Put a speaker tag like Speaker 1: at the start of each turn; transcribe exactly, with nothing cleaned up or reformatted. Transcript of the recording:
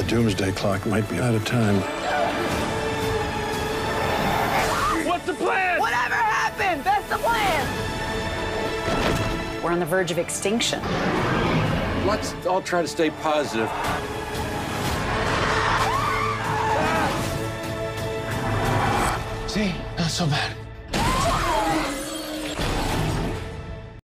Speaker 1: doomsday clock might be out of time.
Speaker 2: What's the plan?
Speaker 3: Whatever happened, that's the plan.
Speaker 4: We're on the verge of extinction.
Speaker 2: Let's all try to stay positive.
Speaker 1: See? Not so bad.